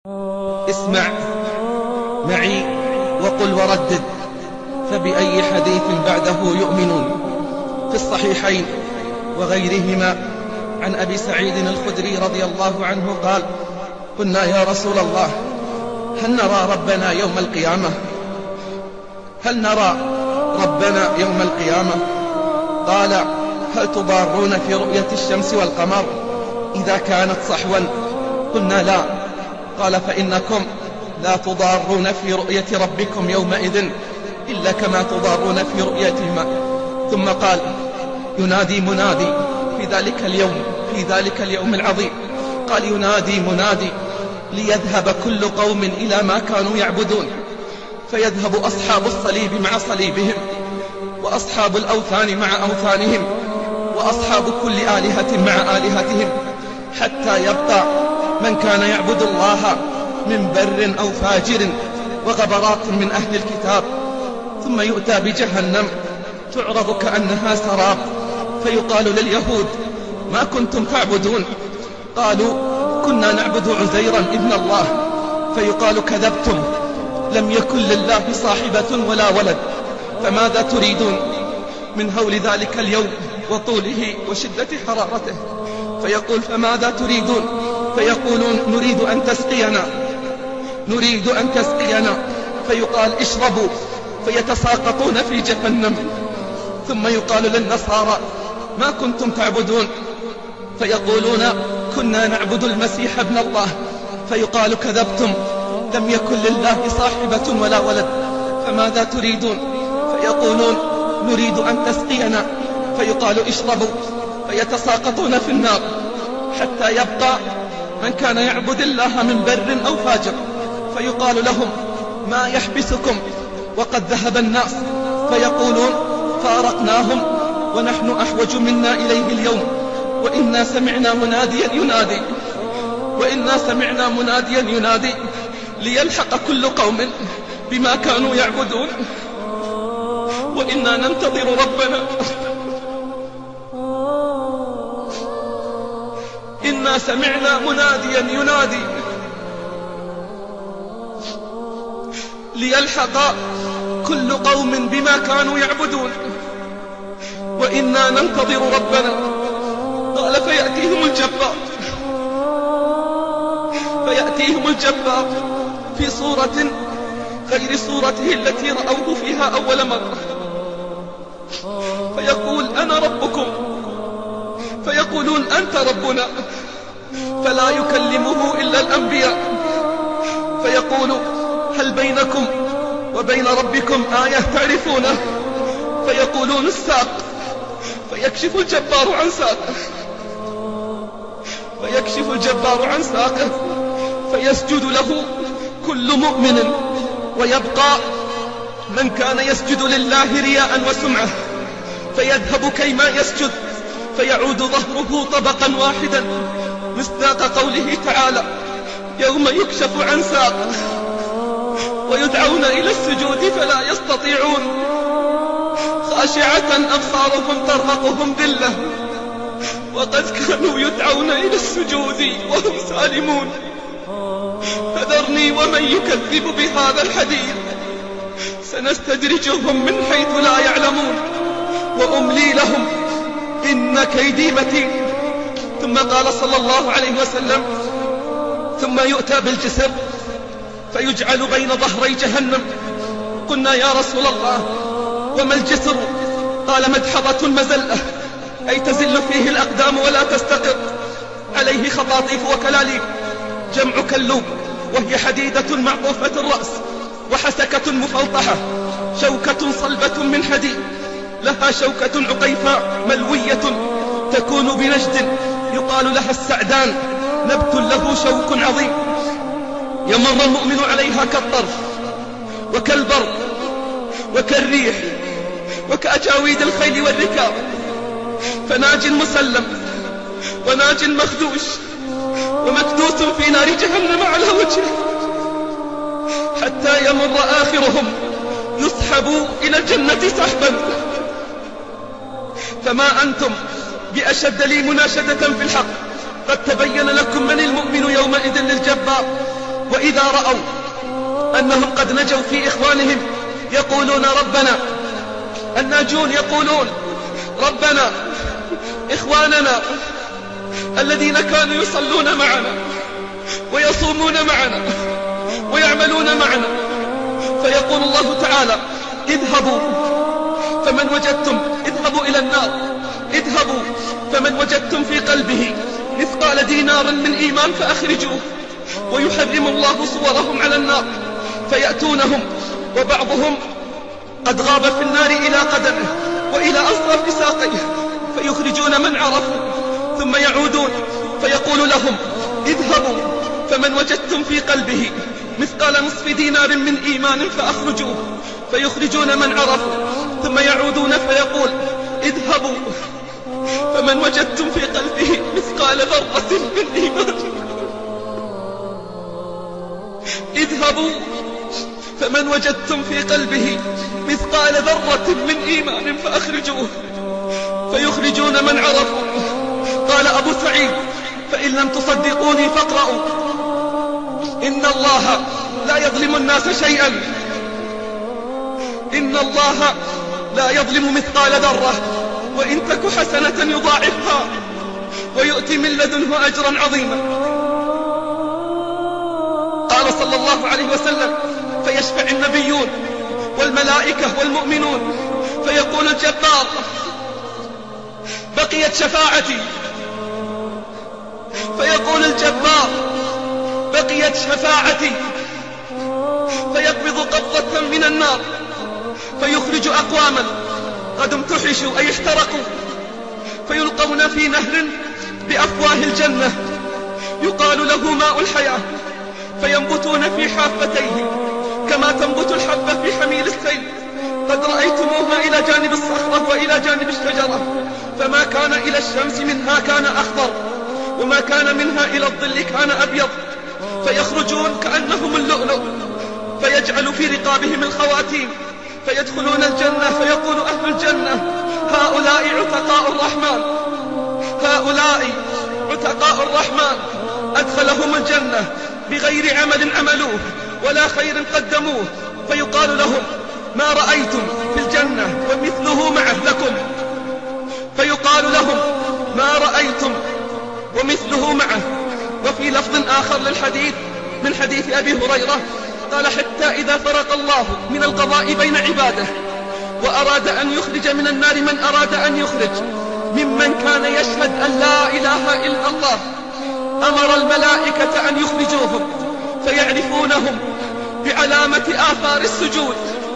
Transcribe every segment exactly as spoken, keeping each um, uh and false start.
اسمع معي وقل وردد، فبأي حديث بعده يؤمنون. في الصحيحين وغيرهما عن أبي سعيد الخدري رضي الله عنه قال: قلنا يا رسول الله، هل نرى ربنا يوم القيامة؟ هل نرى ربنا يوم القيامة؟ قال: هل تضارون في رؤية الشمس والقمر إذا كانت صحوا؟ قلنا لا. قال: فإنكم لا تضارون في رؤية ربكم يومئذ إلا كما تضارون في رؤيتهما. ثم قال: ينادي منادي في ذلك اليوم في ذلك اليوم العظيم. قال: ينادي منادي ليذهب كل قوم إلى ما كانوا يعبدون، فيذهب أصحاب الصليب مع صليبهم، وأصحاب الأوثان مع أوثانهم، وأصحاب كل آلهة مع آلهتهم، حتى يبقى من كان يعبد الله من بر أو فاجر وغبرات من أهل الكتاب. ثم يؤتى بجهنم تعرض كأنها سراب، فيقال لليهود: ما كنتم تعبدون؟ قالوا: كنا نعبد عزيرا ابن الله. فيقال: كذبتم، لم يكن لله صاحبة ولا ولد، فماذا تريدون؟ من هول ذلك اليوم وطوله وشدة حرارته. فيقول: فماذا تريدون؟ فيقولون: نريد أن تسقينا نريد أن تسقينا. فيقال: اشربوا، فيتساقطون في جهنم. ثم يقال للنصارى: ما كنتم تعبدون؟ فيقولون: كنا نعبد المسيح ابن الله. فيقال: كذبتم، لم يكن لله صاحبة ولا ولد، فماذا تريدون؟ فيقولون: نريد أن تسقينا. فيقال: اشربوا، فيتساقطون في النار، حتى يبقى من كان يعبد الله من بر أو فاجر. فيقال لهم: ما يحبسكم وقد ذهب الناس؟ فيقولون: فارقناهم ونحن أحوج منا إليه اليوم، وإنا سمعنا مناديا ينادي وإنا سمعنا مناديا ينادي ليلحق كل قوم بما كانوا يعبدون، وإنا ننتظر ربنا إنا سمعنا مناديا ينادي ليلحق كل قوم بما كانوا يعبدون، وإنا ننتظر ربنا. قال: فيأتيهم الجبار فيأتيهم الجبار في صورة غير صورته التي رأوه فيها أول مرة، فيقول: أنا ربكم. فيقولون: أنت ربنا. فلا يكلمه إلا الأنبياء. فيقول: هل بينكم وبين ربكم آية تعرفونه؟ فيقولون: الساق. فيكشف الجبار عن ساقه فيكشف الجبار عن ساقه فيسجد له كل مؤمن، ويبقى من كان يسجد لله رياء وسمعة، فيذهب كيما يسجد، فيعود ظهره طبقا واحدا، مصداق قوله تعالى: يوم يكشف عن ساق ويدعون إلى السجود فلا يستطيعون، خاشعة أبصارهم ترهقهم ذلة، وقد كانوا يدعون إلى السجود وهم سالمون. فذرني ومن يكذب بهذا الحديث سنستدرجهم من حيث لا يعلمون، وأملي لهم إن كيدي متين. ثم قال صلى الله عليه وسلم: ثم يؤتى بالجسر فيجعل بين ظهري جهنم. قلنا: يا رسول الله، وما الجسر؟ قال: مدحضة مزلة، أي تزل فيه الأقدام ولا تستقر، عليه خطاطيف وكلاليب، جمع كلوب، وهي حديدة معطوفة الرأس، وحسكة مفلطحة، شوكة صلبة من حديد، لها شوكة عقيفاء ملوية تكون بنجد، يقال لها السعدان، نبت له شوك عظيم، يمر المؤمن عليها كالطرف وكالبرق وكالريح وكأجاويد الخيل والركاب، فناج مسلم وناج مخدوش ومكدوس في نار جهنم على وجهه، حتى يمر آخرهم يسحب إلى الجنة سحبا. فما أنتم بأشد لي مناشدة في الحق، قد تبين لكم من المؤمن يومئذ للجبار، وإذا رأوا أنهم قد نجوا في إخوانهم يقولون ربنا، الناجون يقولون ربنا إخواننا الذين كانوا يصلون معنا ويصومون معنا ويعملون معنا، فيقول الله تعالى اذهبوا فمن وجدتم اذهبوا إلى النار، اذهبوا فمن وجدتم في قلبه مثقال دينار من إيمان فأخرجوه، ويحرم الله صورهم على النار، فيأتونهم وبعضهم قد غاب في النار إلى قدمه وإلى أصرف ساقيه، فيخرجون من عرفوا ثم يعودون فيقول لهم اذهبوا فمن وجدتم في قلبه مثقال نصف دينار من إيمان فأخرجوه، فيخرجون من عرفوا ثم يعودون فيقول اذهبوا فمن وجدتم في قلبه مثقال ذرة من إيمان اذهبوا فمن وجدتم في قلبه مثقال ذرة من إيمان فأخرجوه، فيخرجون من عرفوا. قال أبو سعيد فإن لم تصدقوني فاقرأوا إن الله لا يظلم الناس شيئا، إن الله لا يظلم مثقال ذرة وإن تك حسنة يضاعفها ويؤتي من لدنه أجرا عظيما. قال صلى الله عليه وسلم فيشفع النبيون والملائكة والمؤمنون، فيقول الجبار بقيت شفاعتي، فيقول الجبار بقيت شفاعتي، فيقبض قبضة من النار فيخرج أقواما قد امتحشوا أي احترقوا، فيلقون في نهر بأفواه الجنة يقال له ماء الحياة، فينبتون في حافتيه كما تنبت الحبة في حميل السيل، قد رأيتموها إلى جانب الصخرة وإلى جانب الشجرة، فما كان إلى الشمس منها كان أخضر وما كان منها إلى الظل كان أبيض، فيخرجون كأنهم اللؤلؤ، فيجعل في رقابهم الخواتيم، فيدخلون الجنة فيقول أهل الجنة هؤلاء عتقاء الرحمن، هؤلاء عتقاء الرحمن أدخلهم الجنة بغير عمل عملوه ولا خير قدموه، فيقال لهم ما رأيتم في الجنة ومثله معه لكم، فيقال لهم ما رأيتم ومثله معه. وفي لفظ آخر للحديث من حديث أبي هريرة قال حتى إذا فرق الله من القضاء بين عباده وأراد أن يخرج من النار من أراد أن يخرج ممن كان يشهد أن لا إله إلا الله، أمر الملائكة أن يخرجوهم فيعرفونهم بعلامة آثار السجود،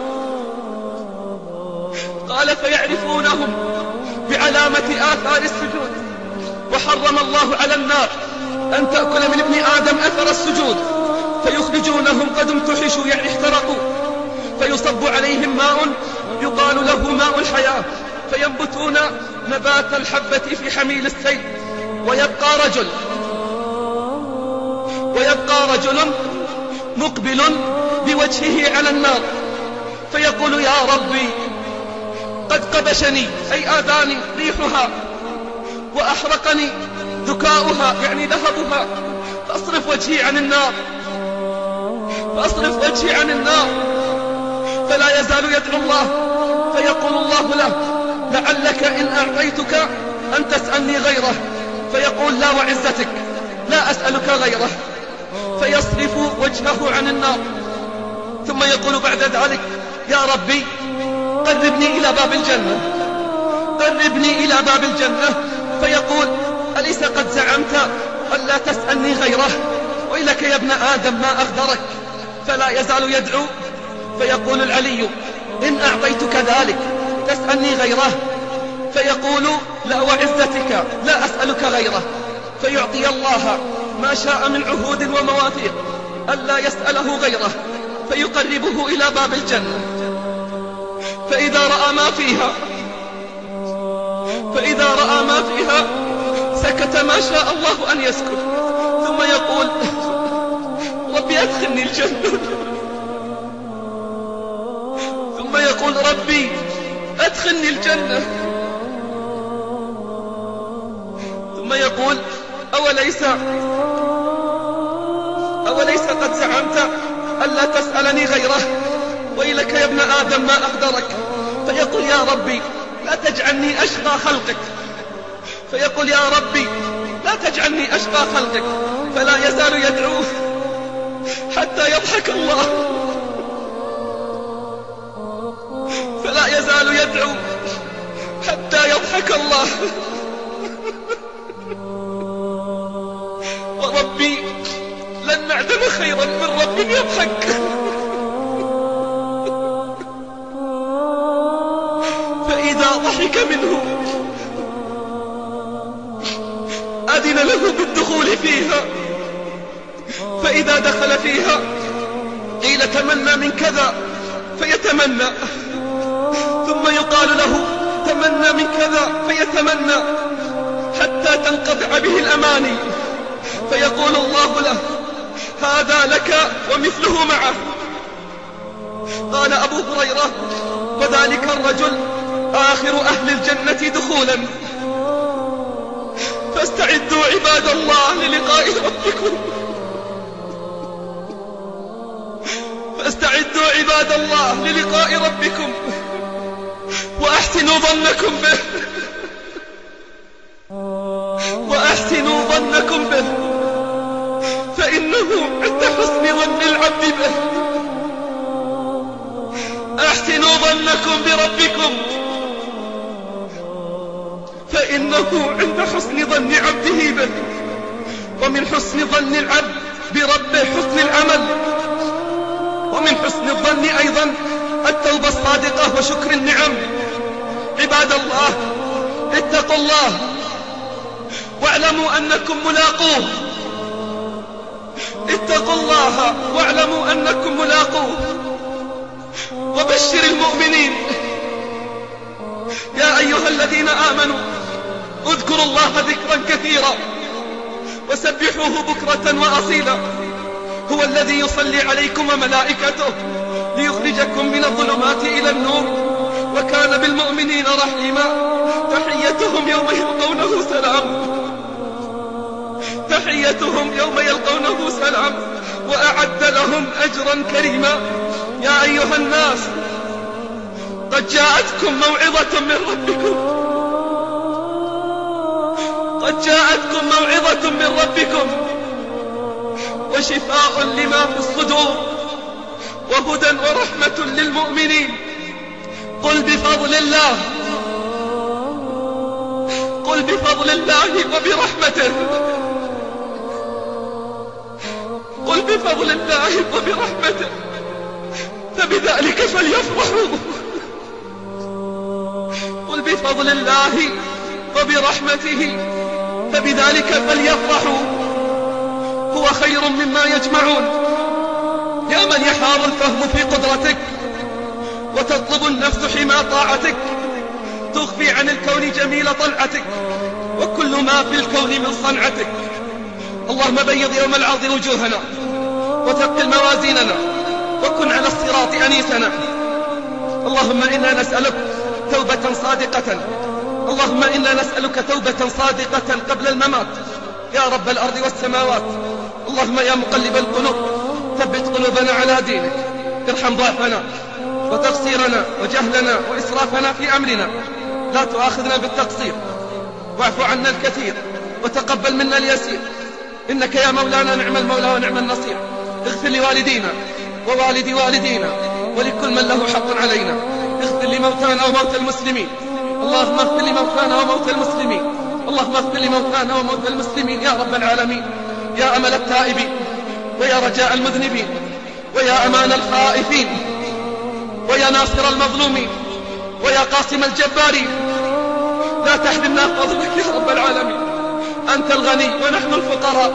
قال فيعرفونهم بعلامة آثار السجود، وحرم الله على النار أن تأكل من ابن آدم أثر السجود، فيخرجونهم قد امتحشوا يعني احترقوا، فيصب عليهم ماء يقال له ماء الحياة، فينبتون نبات الحبة في حميل السيل، ويبقى رجل ويبقى رجل مقبل بوجهه على النار، فيقول يا ربي قد قبشني أي آذاني ريحها وأحرقني ذكاؤها يعني ذهبها، فأصرف وجهي عن النار فأصرف وجهي عن النار، فلا يزال يدعو الله، فيقول الله له لعلك إن أعطيتك أن تسألني غيره، فيقول لا وعزتك لا أسألك غيره، فيصرف وجهه عن النار، ثم يقول بعد ذلك يا ربي قربني إلى باب الجنة قربني إلى باب الجنة، فيقول أليس قد زعمت أن لا تسألني غيره، ويلك يا ابن آدم ما أغدرك، فلا يزال يدعو، فيقول العلي إن أعطيتك ذلك تسألني غيره، فيقول لا وعزتك لا أسألك غيره، فيعطي الله ما شاء من عهود ومواثيق ألا يسأله غيره، فيقربه إلى باب الجنة، فإذا رأى ما فيها فإذا رأى ما فيها سكت ما شاء الله أن يسكت، ثم يقول ربي أدخلني الجنة، ثم يقول ربي أدخلني الجنة، ثم يقول أوليس أوليس لقد زعمت ألا تسألني غيره، ويلك يا ابن آدم ما أقدرك. فيقول يا ربي لا تجعلني أشقى خلقك، فيقول يا ربي لا تجعلني أشقى خلقك، فلا يزال يدعوه حتى يضحك الله، فلا يزال يدعو حتى يضحك الله. وربي لن نعدم خيرا من رب يضحك. فإذا ضحك منه أذن له بالدخول فيها، فإذا دخل فيها قيل تمنى من كذا فيتمنى، ثم يقال له تمنى من كذا فيتمنى حتى تنقطع به الأماني، فيقول الله له هذا لك ومثله معه. قال أبو هريرة وذلك الرجل آخر أهل الجنة دخولا. فاستعدوا عباد الله للقاء ربكم، فاستعدوا عباد الله للقاء ربكم وأحسنوا ظنكم به، وأحسنوا ظنكم به، فإنه عند حسن ظن العبد به. أحسنوا ظنكم بربكم، فإنه عند حسن ظن عبده به. ومن حسن ظن العبد بربه حسن العمل، ومن حسن الظن أيضا التوبة الصادقة وشكر النعم. عباد الله اتقوا الله واعلموا أنكم ملاقوه، اتقوا الله واعلموا أنكم ملاقوه. وبشر المؤمنين يا أيها الذين آمنوا اذكروا الله ذكرا كثيرا وسبحوه بكرة وأصيلا. هو الذي يصلي عليكم وملائكته ليخرجكم من الظلمات إلى النور، وكان بالمؤمنين رحيما. تحيتهم يوم يلقونه سلام، تحيتهم يوم يلقونه سلام، وأعد لهم أجرا كريما. يا أيها الناس قد جاءتكم موعظة من ربكم، قد جاءتكم موعظة من ربكم وشفاء لما في الصدور وهدى ورحمة للمؤمنين. قل بفضل الله، قل بفضل الله وبرحمته، قل بفضل الله وبرحمته فبذلك فليفرحوا. قل بفضل الله وبرحمته فبذلك فليفرحوا هو خير مما يجمعون. يا من يحار الفهم في قدرتك وتطلب النفس حمى طاعتك، تخفي عن الكون جميل طلعتك وكل ما في الكون من صنعتك. اللهم بيض يوم العرض وجوهنا وثقل موازيننا وكن على الصراط أنيسنا. اللهم إنا نسألك توبة صادقة، اللهم إنا نسألك توبة صادقة قبل الممات يا رب الأرض والسماوات. اللهم يا مقلب القلوب ثبت قلوبنا على دينك، ارحم ضعفنا وتقصيرنا وجهلنا وإسرافنا في أمرنا، لا تؤاخذنا بالتقصير، واعف عنا الكثير وتقبل منا اليسير، إنك يا مولانا نعم المولى ونعم النصير. اغفر لوالدينا ووالد والدينا ولكل من له حق علينا، اغفر لموتانا وموتى المسلمين، اللهم اغفر لموتانا وموتى المسلمين، اللهم اغفر لموتانا وموتى المسلمين يا رب العالمين. يا أمل التائبين ويا رجاء المذنبين ويا أمان الخائفين ويا ناصر المظلومين ويا قاسم الجبارين، لا تحرمنا فضلك يا رب العالمين. أنت الغني ونحن الفقراء،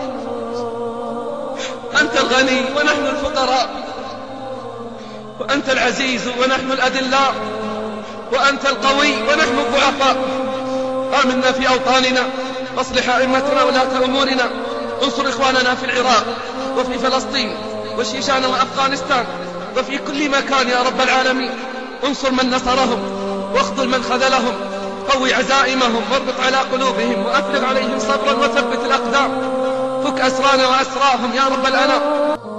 أنت الغني ونحن الفقراء، وأنت العزيز ونحن الأذلاء، وأنت القوي ونحن الضعفاء. آمنا في أوطاننا واصلح أئمتنا ولاة أمورنا، انصر إخواننا في العراق وفي فلسطين والشيشان وأفغانستان وفي كل مكان يا رب العالمين. انصر من نصرهم واخذل من خذلهم، قوي عزائمهم واربط على قلوبهم وأفرغ عليهم صبرا وثبت الأقدام. فك فك أسرانا وأسراهم يا رب الأنام.